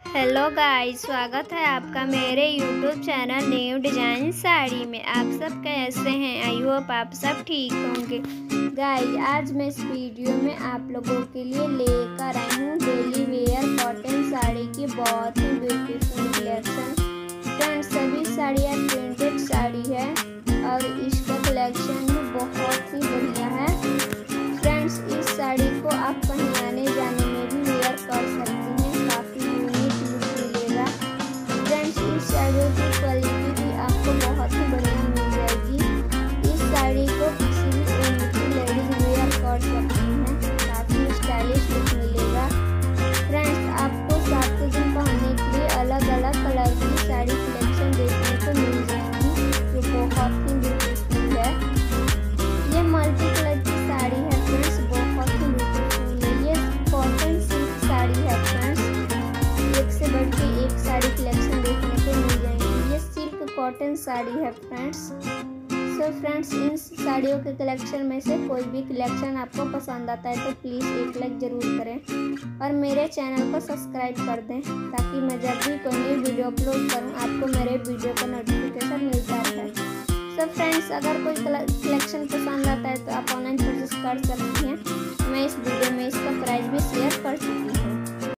Hello guys, स्वागत है आपका मेरे YouTube channel new design sari में। आप सब कैसे हैं? आई होप आप सब ठीक होंगे। गाइस, आज मैं इस वीडियो में आप लोगों के लिए लेकर आई हूँ डेली वेयर कॉटन साड़ी की बहुत ही ब्यूटीफुल कलेक्शन। फ्रेंड्स, सभी साड़ियाँ प्रिंटेड साड़ी है और इसका कलेक्शन भी बहुत ही बढ़िया है। फ्रेंड्स, इस साड़ी को आप कहीं आने जाने में भी वेयर कर सकते हैं। साड़ियों की क्वालिटी भी आपको बहुत ही बढ़िया मिल जाएगी। इस साड़ी को किसी भी उम्र की लेडीज वेयर कर सकती हैं, काफ़ी स्टाइलिश लुक मिलेगा। फ्रेंड्स, आपको 7 दिन पहनने के लिए अलग अलग कलर की साड़ी कलेक्शन देखने को मिल जाएगी, जो बहुत ही ब्यूटीफुल है। ये मल्टी कलर की साड़ी है फ्रेंड्स, बहुत ही ब्यूटीफुल है। ये कॉटन सिल्क साड़ी है फ्रेंड्स, एक से बढ़ के एक साड़ी कलेक्शन देखने को मिल जाएंगी। ये सिल्क कॉटन साड़ी है फ्रेंड्स। सो फ्रेंड्स, इन साड़ियों के कलेक्शन में से कोई भी कलेक्शन आपको पसंद आता है तो प्लीज़ एक लाइक ज़रूर करें और मेरे चैनल को सब्सक्राइब कर दें, ताकि मैं जब भी कोई नई वीडियो अपलोड करूं आपको मेरे वीडियो का नोटिफिकेशन मिलता रहे। सो फ्रेंड्स, अगर कोई कलेक्शन पसंद आता है तो आप ऑनलाइन परचेस कर सकती हैं। मैं इस वीडियो में इसका प्राइस भी शेयर कर चुकी हूँ।